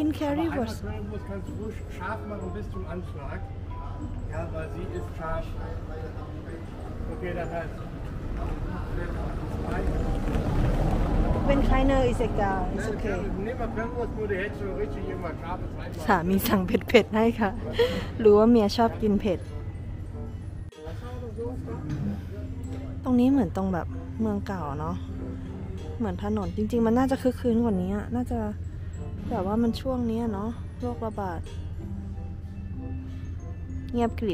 กิน Currywurst Currywurst kannst du ruhig scharf machen bis zum Anschlag. Ja, weil sie ist scharf. Okay, dann halt. เป็นไคเนอร์อิเซกาโอเค Nimm mal Currywurst, nur die Hälfte so richtig immer scharfes Reis. สามีสั่งเผ็ดๆให้ค่ะ รู้ว่าเมียชอบกินเผ็ด ตรงนี้เหมือนตรงแบบเมืองเก่าเนาะ เหมือนถนนจริงๆมันน่าจะคึกคืนกว่านี้น่าจะแต่ว่ามันช่วงนี้เนาะโรคระบาดเงียบกริบ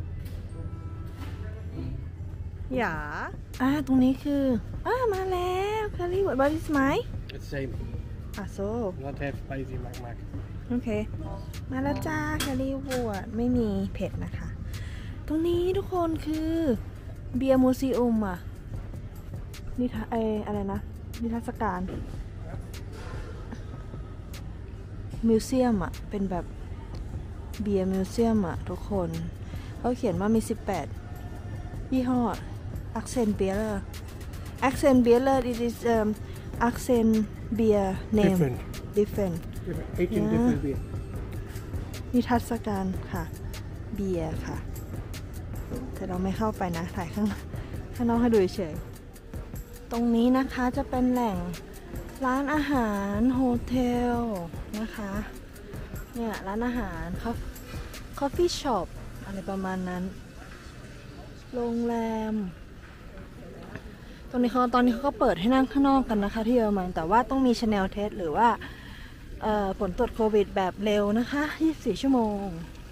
อย่าตรงนี้คือมาแล้วคาริวัดบาริสไหม It's same. โซ Not have spicy, mag. โอเคมาแล้วจ้าคาริวัดไม่มีเผ็ดนะคะตรงนี้ทุกคนคือเบียร์มูซีอุมนิทรรศอะไรนะนิทรรศการมิวเซียมเป็นแบบเบียร์มิวเซียมทุกคนเขาเขียนว่ามี18ยี่ห้อAccent Beer Accent Beer it is Accent Beer name different 18 different beer. นิทรรศการค่ะเบียร์ค่ะแต่เราไม่เข้าไปนะถ่ายข้างนอกให้ดูเฉยตรงนี้นะคะจะเป็นแหล่งร้านอาหารโฮเทลนะคะเนี่ยร้านอาหารคอฟฟี่ช็อปอะไรประมาณนั้นโรงแรมตอนนี้เขาก็เปิดให้นั่งข้างนอกกันนะคะที่เยอรมันแต่ว่าต้องมี Channel Test หรือว่าผลตรวจโควิดแบบเร็วนะคะ24ชั่วโมง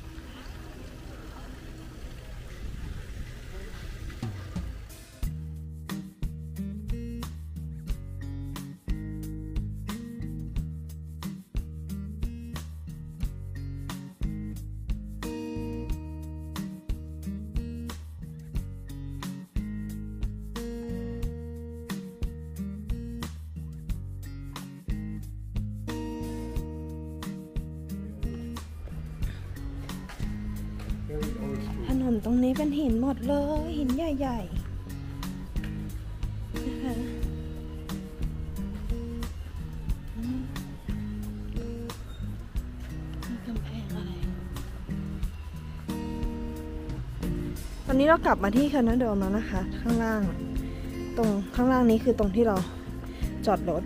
ถนนตรงนี้เป็นหินหมดเลยหินใหญ่ๆนะคะมีกำแพงอะไรตอนนี้เรากลับมาที่คานาโดมแล้วนะคะข้างล่างนี้คือตรงที่เราจอดรถ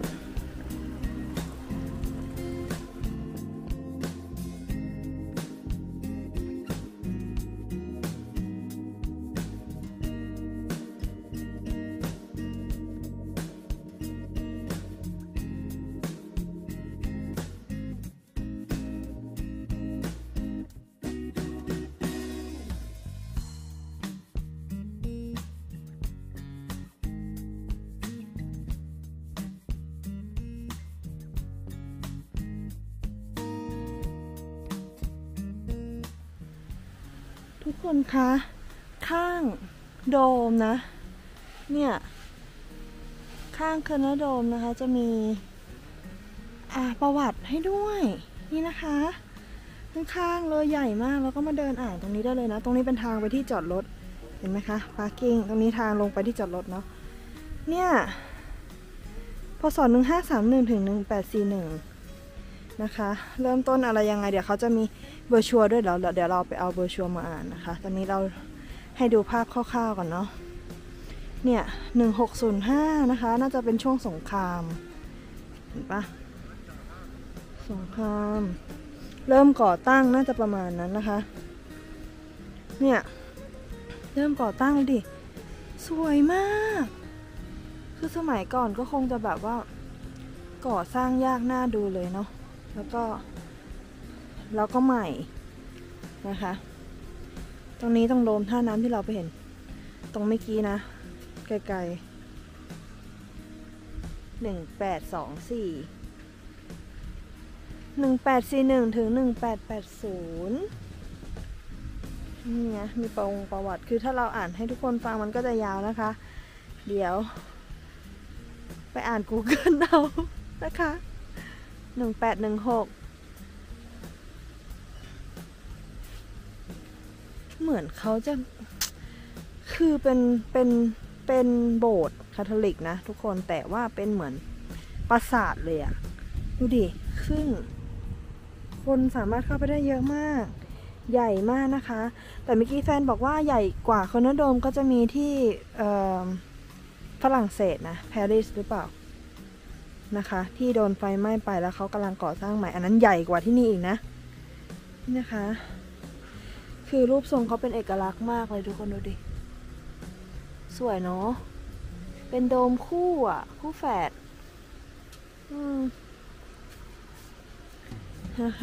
ทุกคนคะข้างโดมนะเนี่ยข้างคานาโดมนะคะจะมีประวัติให้ด้วยนี่นะคะข้างๆเลยใหญ่มากแล้วก็มาเดินอ่านตรงนี้ได้เลยนะตรงนี้เป็นทางไปที่จอดรถเห็นไหมคะพาร์กิ้งตรงนี้ทางลงไปที่จอดรถเนาะเนี่ยพศ1531ถึง1841นะคะเริ่มต้นอะไรยังไงเดี๋ยวเขาจะมีเบอร์ชัวร์ด้วยเดี๋ยวเราไปเอาเบอร์ชัวร์มาอ่านนะคะตอนนี้เราให้ดูภาพคร่าวๆก่อนเนาะเนี่ย1605นะคะน่าจะเป็นช่วงสงครามเห็นปะสงครามเริ่มก่อตั้งน่าจะประมาณนั้นนะคะเนี่ยเริ่มก่อตั้งเลยดิสวยมากคือสมัยก่อนก็คงจะแบบว่าก่อสร้างยากน่าดูเลยเนาะแล้วก็ใหม่นะคะตรงนี้ตรงโดมท่าน้ำที่เราไปเห็นตรงเมื่อกี้นะไกลๆ1841ถึง1880นี่ไงมีประวัติคือถ้าเราอ่านให้ทุกคนฟังมันก็จะยาวนะคะเดี๋ยวไปอ่าน Google เอานะคะ1816เหมือนเขาจะคือเป็นโบสถ์คาทอลิกนะทุกคนแต่ว่าเป็นเหมือนปราสาทเลยอะดูดิขึ้นคนสามารถเข้าไปได้เยอะมาก ใหญ่มากนะคะ แต่เมื่อกี้แฟนบอกว่าใหญ่กว่าคอนโดมก็จะมีที่ฝรั่งเศสนะปารีสหรือเปล่านะคะที่โดนไฟไหม้ไปแล้วเขากำลังก่อสร้างใหม่อันนั้นใหญ่กว่าที่นี่อีกนะนี่นะคะคือรูปทรงเขาเป็นเอกลักษณ์มากเลยทุกคนดูดิสวยเนาะเป็นโดมคู่อ่ะคู่แฝดนะคะ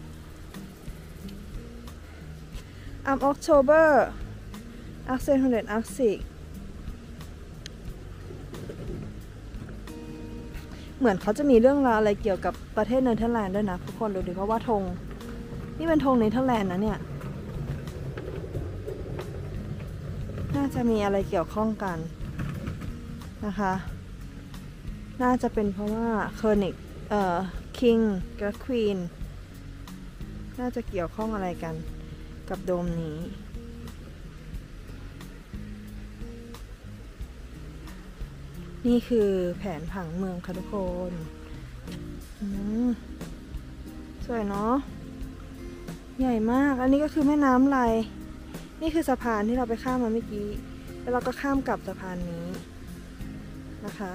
Am Oktober 1880เหมือนเขาจะมีเรื่องราวอะไรเกี่ยวกับประเทศเนเธอร์แลนด์ด้วยนะทุกคนดูดิเพราะว่าธงนี่เป็นธงเนเธอร์แลนด์นะเนี่ยน่าจะมีอะไรเกี่ยวข้องกันนะคะน่าจะเป็นเพราะว่าเคอร์นิกคิงกับควีนน่าจะเกี่ยวข้องอะไรกันกับโดมนี้นี่คือแผนผังเมืองค่ะทุกคนสวยเนาะใหญ่มากอันนี้ก็คือแม่น้ำไลนี่คือสะพานที่เราไปข้ามมาเมื่อกี้แล้วเราก็ข้ามกลับสะพานนี้นะคะ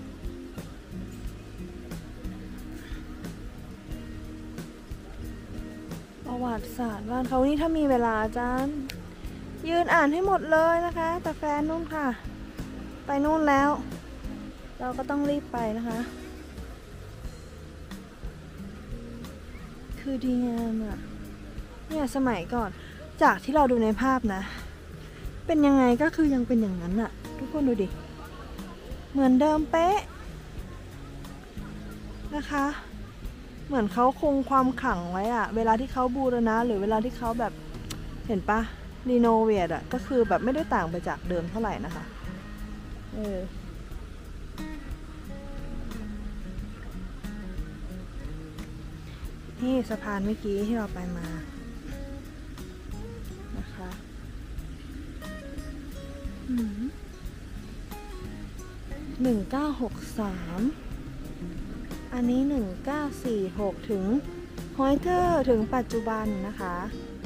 ประวัติศาสตร์บ้านเขานี่ถ้ามีเวลาอาจารย์ยืนอ่านให้หมดเลยนะคะแต่แฟนนู่นค่ะไปนู่นแล้วเราก็ต้องรีบไปนะคะคือดีงามอ่ะเนี่ยสมัยก่อนจากที่เราดูในภาพนะเป็นยังไงก็คือยังเป็นอย่างนั้นอ่ะทุกคนดูดิเหมือนเดิมเป๊ะนะคะเหมือนเขาคงความขลังไว้อ่ะเวลาที่เขาบูรณะหรือเวลาที่เขาแบบเห็นปะรีโนเวทอ่ะก็คือแบบไม่ได้ต่างไปจากเดิมเท่าไหร่นะคะนี่สะพานเมื่อกี้ที่เราไปมานะคะ1963อันนี้1946ถึงฮอยเทอร์ถึงปัจจุบันนะคะ